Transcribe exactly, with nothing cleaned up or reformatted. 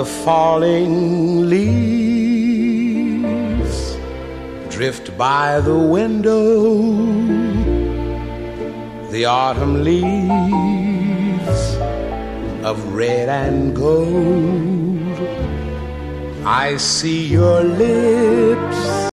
falling leaves drift by the window, the autumn leaves of red and gold. I see your lips